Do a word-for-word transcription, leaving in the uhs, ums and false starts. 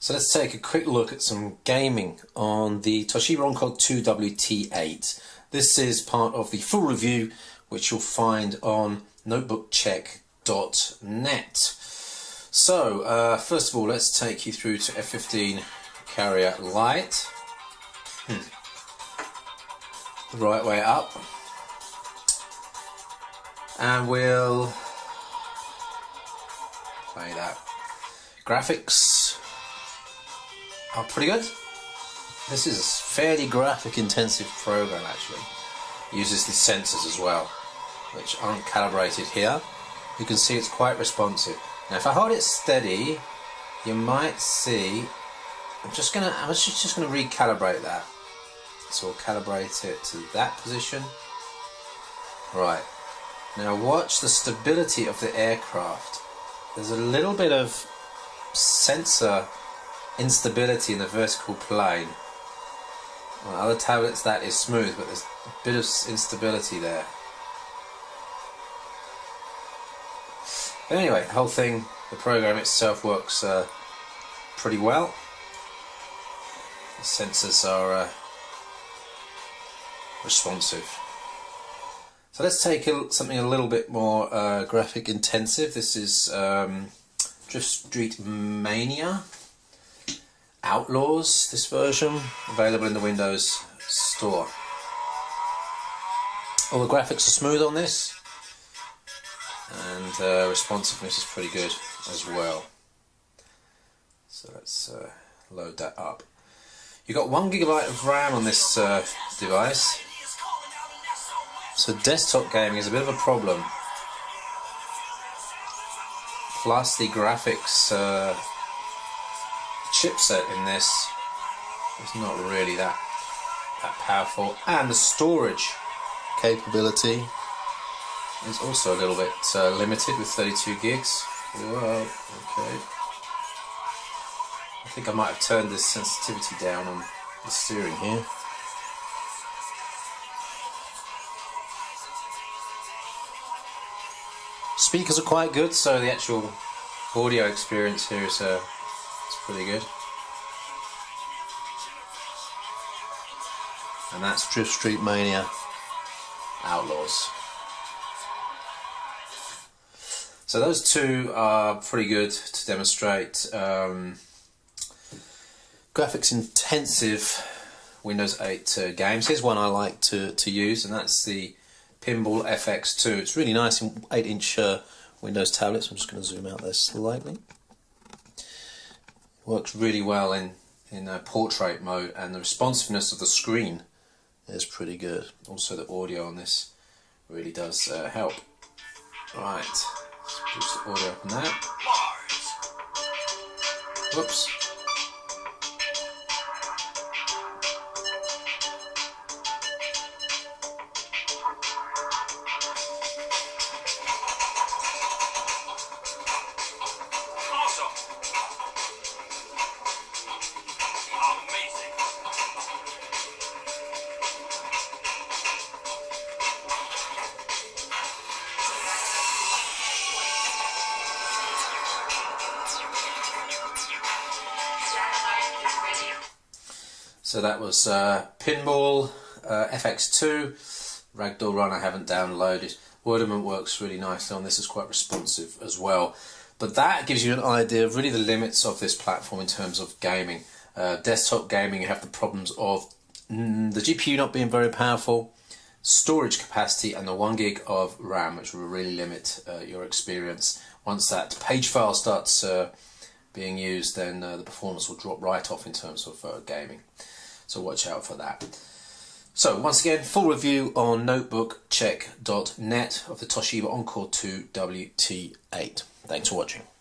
So let's take a quick look at some gaming on the Toshiba Encore two W T eight. This is part of the full review which you'll find on notebook check dot net. So uh, first of all, let's take you through to F fifteen Carrier Lite. Hmm. The right way up. And we'll play that. Graphics are pretty good. This is a fairly graphic intensive program actually. It uses the sensors as well, which aren't calibrated here. You can see it's quite responsive. Now if I hold it steady, you might see, I'm just gonna I'm just, just gonna recalibrate that. So we'll calibrate it to that position. Right. Now watch the stability of the aircraft. There's a little bit of sensor instability in the vertical plane. On other tablets that is smooth, but there's a bit of instability there. But anyway, the whole thing, the program itself works uh, pretty well. The sensors are uh, responsive. So let's take a, something a little bit more uh, graphic intensive. This is um, Drift Street Mania Outlaws, this version, available in the Windows Store. All the graphics are smooth on this, and uh, responsiveness is pretty good as well. So let's uh, load that up. You've got one gigabyte of RAM on this uh, device, so desktop gaming is a bit of a problem. Plus the graphics uh, chipset in this is not really that that powerful, and the storage capability is also a little bit uh, limited with thirty-two gigs. Whoa, okay. I think I might have turned this sensitivity down on the steering here. Speakers are quite good, so the actual audio experience here is uh, it's pretty good. And that's Drift Street Mania Outlaws. So those two are pretty good to demonstrate um, graphics intensive Windows eight uh, games. Here's one I like to, to use, and that's the Pinball F X two. It's really nice in eight inch uh, Windows tablets. I'm just going to zoom out there slightly. Works really well in, in uh, portrait mode, and the responsiveness of the screen is pretty good. Also the audio on this really does uh, help. Right, let's boost the audio up on that. Whoops. So that was uh, Pinball uh, F X two. Ragdoll Run I haven't downloaded. Wordament works really nicely on this, is quite responsive as well. But that gives you an idea of really the limits of this platform in terms of gaming. Uh, desktop gaming, you have the problems of mm, the G P U not being very powerful, storage capacity, and the one gig of RAM, which will really limit uh, your experience. Once that page file starts uh, being used, then uh, the performance will drop right off in terms of uh, gaming. So watch out for that. So once again, full review on notebook check dot net of the Toshiba Encore two W T eight. Thanks for watching.